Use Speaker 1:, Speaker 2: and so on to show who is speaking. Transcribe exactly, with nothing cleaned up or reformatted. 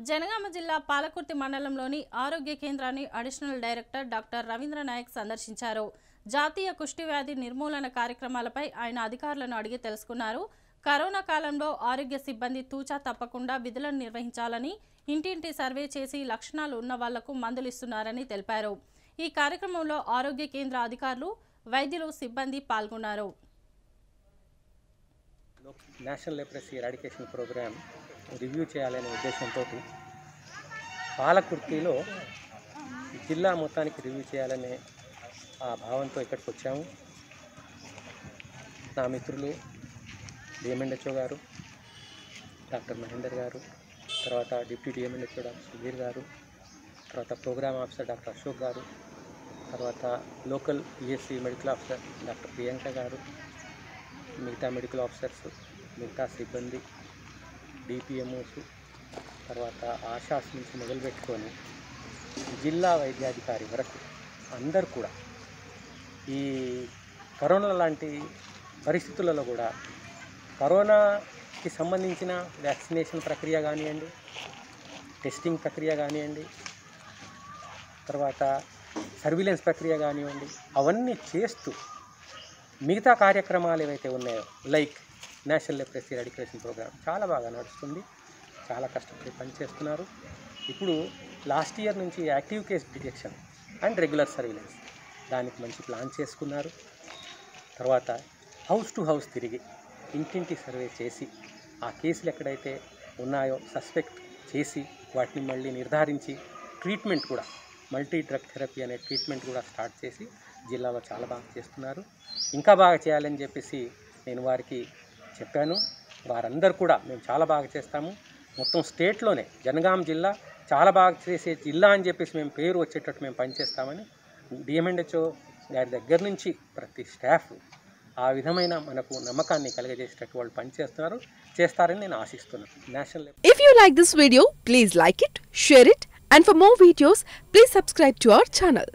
Speaker 1: జనగామ జిల్లా పాలకుర్తి మండలంలోని ఆరోగ్య కేంద్రాన్ని additional director doctor Ravindra Naik సందర్శించారు. జాతీయ కుష్టి వ్యాధి నిర్మూలన కార్యక్రమాలపై ఆయన అధికారులను అడిగి తెలుసుకున్నారు. కరోనా కాలంలో ఆరోగ్య సిబ్బంది తూచా తప్పకుండా విధులను నిర్వహించాలని, ఇంటింటి సర్వే చేసి లక్షణాలు ఉన్న వాళ్లకు మందులు ఇస్తున్నారని తెలిపారు. ఈ కార్యక్రమంలో ఆరోగ్య కేంద్ర అధికారులు, వైద్యులు, సిబ్బంది పాల్గొన్నారు.
Speaker 2: National leprosy eradication programme review చేయాలనే ఉద్దేశంతో పాలకుర్తిలో జిల్లా మొత్తానికి రివ్యూ చేయాలనే ఆ భావంతో ఇక్కడికి వచ్చాము. నా మిత్రులు డిఎంఎన్హెచ్ఓ గారు, డాక్టర్ మహేందర్ గారు, తర్వాత డిప్యూటీ డిఎంఎన్హెచ్ఓ డాక్టర్ సుధీర్ గారు, తర్వాత programme officer doctor Ashok garu, తర్వాత local PSC medical officer doctor Priyanka garu, మిగతా మెడికల్ ఆఫీసర్స్, మిగతా సిబ్బంది, డిపిఎంఓస్, తర్వాత ఆశాస్ నుంచి మొదలుపెట్టుకొని జిల్లా వైద్యాధికారి వరకు అందరూ కూడా ఈ కరోనా లాంటి పరిస్థితులలో కూడా కరోనాకి సంబంధించిన వ్యాక్సినేషన్ ప్రక్రియ కానివ్వండి, టెస్టింగ్ ప్రక్రియ కానివ్వండి, తర్వాత సర్వీలెన్స్ ప్రక్రియ కానివ్వండి, అవన్నీ చేస్తూ మిగతా కార్యక్రమాలు ఏవైతే ఉన్నాయో like national leprosy eradication programme చాలా బాగా నడుస్తుంది. చాలా కష్టపడి పనిచేస్తున్నారు. ఇప్పుడు లాస్ట్ ఇయర్ నుంచి active case detection and regular surveillance దానికి మంచి ప్లాన్ చేసుకున్నారు. తర్వాత హౌస్ టు హౌస్ తిరిగి ఇంటింటి సర్వే చేసి ఆ కేసులు ఎక్కడైతే ఉన్నాయో సస్పెక్ట్ చేసి వాటిని మళ్ళీ నిర్ధారించి ట్రీట్మెంట్ కూడా మల్టీ డ్రగ్ థెరపీ అనే ట్రీట్మెంట్ కూడా స్టార్ట్ చేసి జిల్లాలో చాలా బాగా చేస్తున్నారు. ఇంకా బాగా చేయాలని చెప్పేసి నేను వారికి చెప్పాను. వారందరూ కూడా మేము చాలా బాగా చేస్తాము, మొత్తం స్టేట్లోనే జనగాం జిల్లా చాలా బాగా చేసే జిల్లా అని చెప్పేసి మేము పేరు వచ్చేటట్టు మేము పనిచేస్తామని డిఎంఎన్హెచ్ఓ గారి దగ్గర నుంచి ప్రతి స్టాఫ్ ఆ విధమైన మనకు నమ్మకాన్ని కలిగజేసేటట్టు వాళ్ళు పనిచేస్తున్నారు, చేస్తారని నేను ఆశిస్తున్నాను. National
Speaker 3: if you like this video please like it, share it, and for more videos please subscribe to our channel.